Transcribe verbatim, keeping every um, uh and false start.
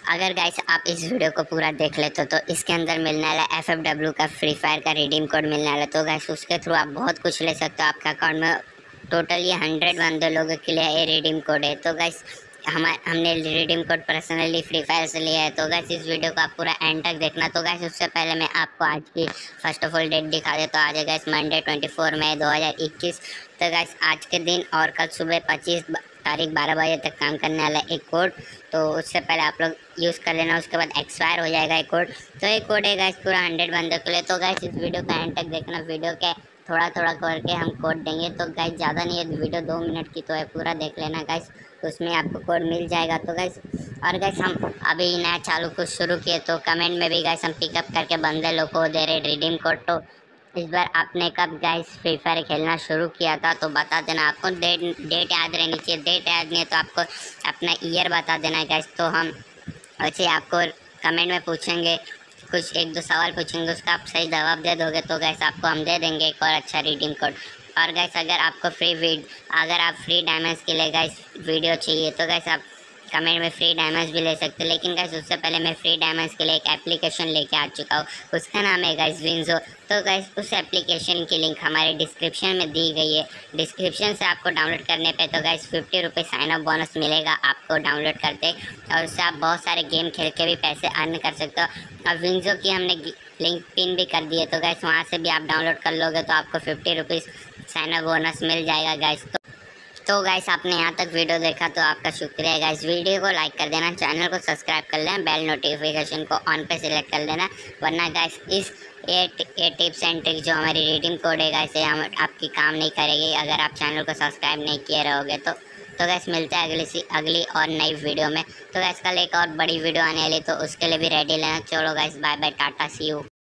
अगर गाइस आप इस वीडियो को पूरा देख लेते हो तो इसके अंदर मिलने वाला एफ एफ डब्ल्यू का फ्री फायर का रिडीम कोड मिलने वाला है। तो गाइस उसके थ्रू आप बहुत कुछ ले सकते हो। आपके अकाउंट में टोटल ये हंड्रेड बंदे लोगों के लिए ये रिडीम कोड है। तो गाइस हमारे हमने redeem code personally free fire से लिया है। तो गाइस इस वीडियो को आप पूरा एंड तक देखना। तो गाइस उससे पहले मैं आपको आज की फर्स्ट ऑफ ऑल डेट दिखा दे। तो आज है गाइस मंडे ट्वेंटी फोर मई दो हज़ार इक्कीस। तो गाइस आज के दिन और कल सुबह पच्चीस तारीख बारह बजे तक काम करने वाला एक कोड। तो उससे पहले आप लोग यूज़ कर लेना, उसके बाद एक्सपायर हो जाएगा एक कोड। तो एक कोड है गाइस पूरा हंड्रेड बंदों के लिए। तो गाइस इस वीडियो का एंड तक देखना। वीडियो के थोड़ा थोड़ा करके हम कोड देंगे। तो गाइस ज़्यादा नहीं है, वीडियो दो मिनट की तो है, पूरा देख लेना गाइस, उसमें आपको कोड मिल जाएगा। तो गाइस और गाइस हम अभी नया चालू कुछ शुरू किए तो कमेंट में भी गाइस हम पिकअप करके बंदे लोग को दे रहे रिडीम कोड। तो इस बार आपने कब गाइस फ्री फायर खेलना शुरू किया था तो बता देना। आपको डेट डेट याद रहनी चाहिए। डेट याद नहीं है तो आपको अपना ईयर बता देना गाइस। तो हम वैसे आपको कमेंट में पूछेंगे, कुछ एक दो सवाल पूछेंगे, उसका आप सही जवाब दे दोगे तो गैस आपको हम दे देंगे एक और अच्छा रिडीम कोड। और गैस अगर आपको फ्री वीड अगर आप फ्री डायमंड्स के लिए गैस वीडियो चाहिए तो गैस आप कमेंट में फ्री डायमंड्स भी ले सकते हैं। लेकिन गैस उससे पहले मैं फ्री डायमंड्स के लिए एक एप्लीकेशन लेके आ चुका हूँ, उसका नाम है गैस विंजो। तो गैस उस एप्लीकेशन की लिंक हमारे डिस्क्रिप्शन में दी गई है। डिस्क्रिप्शन से आपको डाउनलोड करने पे तो गैस फिफ्टी रुपये साइन अप बोनस मिलेगा आपको डाउनलोड करते, और उससे आप बहुत सारे गेम खेल के भी पैसे अर्न कर सकते हो। और विंजो की हमने लिंक पिन भी कर दी है, तो गैस वहाँ से भी आप डाउनलोड कर लोगे तो आपको fifty rupees sign up bonus मिल जाएगा गैस। तो तो गाइस आपने यहाँ तक वीडियो देखा तो आपका शुक्रिया गाइस। वीडियो को लाइक कर देना, चैनल को सब्सक्राइब कर लेना, बेल नोटिफिकेशन को ऑन पे सिलेक्ट कर लेना, वरना गाइस इस ये ये टिप्स एंड ट्रिक्स जो हमारी रीडिंग कोड है गाइस ये हम आपकी काम नहीं करेगी अगर आप चैनल को सब्सक्राइब नहीं किए रहोगे तो। तो गैस मिलते हैं अगली सी अगली और नई वीडियो में। तो गैस कल एक और बड़ी वीडियो आने वाली तो उसके लिए भी रेडी लेना। चलो guys bye bye, tata, see you.